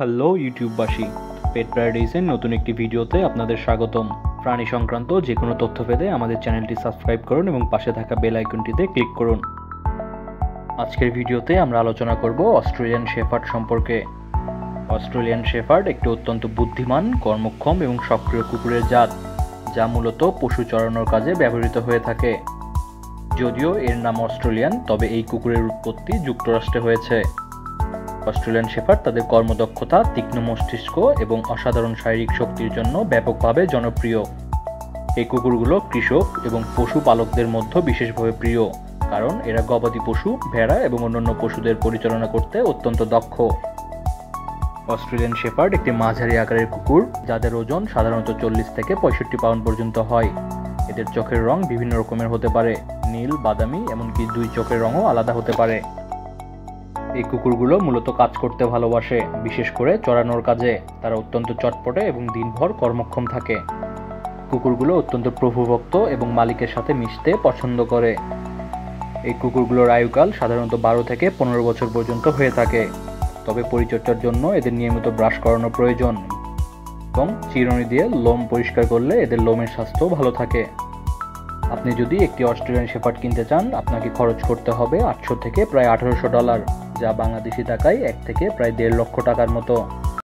Hello ইউটিউববাসী, পেট প্যারাডাইসের নতুন একটি ভিডিওতে আপনাদের স্বাগতম। প্রাণী সংক্রান্ত যে কোনো তথ্য পেতে আমাদের চ্যানেলটি সাবস্ক্রাইব করুন এবং পাশে থাকা বেল আইকনটিতে ক্লিক করুন। আজকের ভিডিওতে আমরা আলোচনা করব অস্ট্রেলিয়ান শেফার্ড সম্পর্কে। অস্ট্রেলিয়ান শেফার্ড একটি অত্যন্ত বুদ্ধিমান, কর্মক্ষম এবং সক্রিয় কুকুরের জাত, যা মূলত পশু চড়ানোর কাজে ব্যবহৃত হয়ে থাকে। যদিও এর নাম অস্ট্রেলিয়ান, তবে এই কুকুরের উৎপত্তি যুক্তরাষ্ট্রে হয়েছে। অস্ট্রেলিয়ান শেফার্ড তাদের কর্মদক্ষতা, তীক্ষ্ণ মস্তিষ্ক এবং অসাধারণ শারীরিক শক্তির জন্য ব্যাপকভাবে জনপ্রিয়। এই কুকুরগুলো কৃষক এবং পশুপালকদের মধ্যে বিশেষভাবে প্রিয়, কারণ এরা গবাদি পশু, ভেড়া এবং অন্যান্য পশুদের পরিচালনা করতে অত্যন্ত দক্ষ। অস্ট্রেলিয়ান শেফার্ড একটি মাঝারি আকারের কুকুর, যাদের ওজন সাধারণত 40 থেকে 65 পাউন্ড পর্যন্ত হয়। এদের চোখের রং বিভিন্ন রকমের হতে পারে, নীল, বাদামি, এমনকি দুই চোখের রঙও আলাদা হতে পারে। এই কুকুরগুলো মূলত কাজ করতে ভালোবাসে, বিশেষ করে চড়ানোর কাজে। তারা অত্যন্ত চটপটে এবং দিনভর কর্মক্ষম থাকে। কুকুরগুলো অত্যন্ত প্রভুভক্ত এবং মালিকের সাথে মিশতে পছন্দ করে। এই কুকুরগুলোর আয়ুকাল সাধারণত 12 থেকে 15 বছর পর্যন্ত হয়ে থাকে, তবে পরিচর্যার জন্য এদের নিয়মিত ব্রাশ করানো প্রয়োজন এবং চিরুনি দিয়ে লোম পরিষ্কার করলে এদের লোমের স্বাস্থ্য ভালো থাকে। আপনি যদি একটি অস্ট্রেলিয়ান শেফার্ড কিনতে চান, আপনাকে খরচ করতে হবে $800 থেকে প্রায় $1800, যা বাংলাদেশি টাকায় 1 থেকে প্রায় 1.5 লক্ষ টাকার মতো।